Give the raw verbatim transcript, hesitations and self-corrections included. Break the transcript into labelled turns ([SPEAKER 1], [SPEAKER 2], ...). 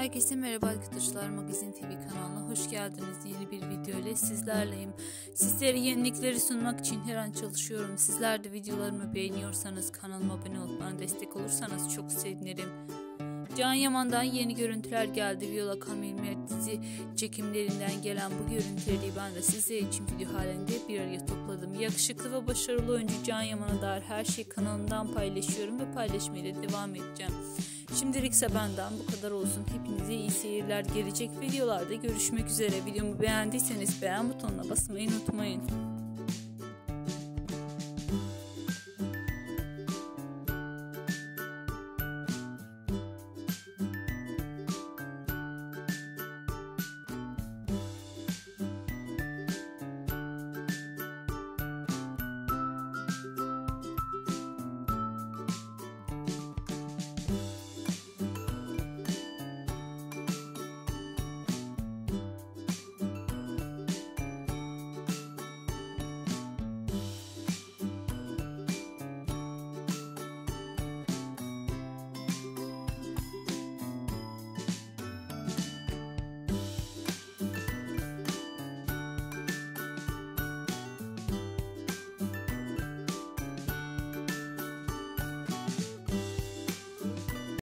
[SPEAKER 1] Herkese merhaba arkadaşlar, Magazin T V kanalına hoş geldiniz. Yeni bir video ile sizlerleyim. Sizlere yenilikleri sunmak için her an çalışıyorum. Sizler de videolarımı beğeniyorsanız, kanalıma abone olup bana destek olursanız çok sevinirim. Can Yaman'dan yeni görüntüler geldi. Viola Kamil Mert dizi çekimlerinden gelen bu görüntüleri ben de sizler için video halinde bir araya topladım. Yakışıklı ve başarılı oyuncu Can Yaman'a dair her şeyi kanalımdan paylaşıyorum ve paylaşmaya da devam edeceğim. Şimdilikse benden bu kadar olsun. Hepinize iyi seyirler. Gelecek videolarda görüşmek üzere. Videomu beğendiyseniz beğen butonuna basmayı unutmayın.